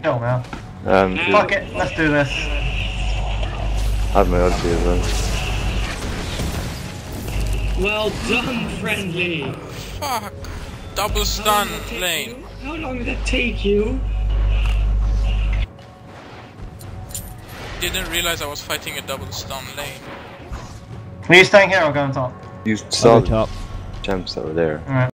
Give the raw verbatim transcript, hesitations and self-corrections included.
kill now. Um, Fuck it, let's do this. I have my ulti as well. Well done, Friendly! Fuck! Double stun lane. You? How long did that take you? Didn't realize I was fighting a double stun lane. Are you staying here or going top? You saw top. champs that were there. Alright.